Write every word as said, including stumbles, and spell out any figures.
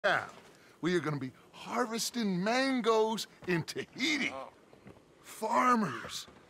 Yeah, we are gonna be harvesting mangoes in Tahiti. Farmers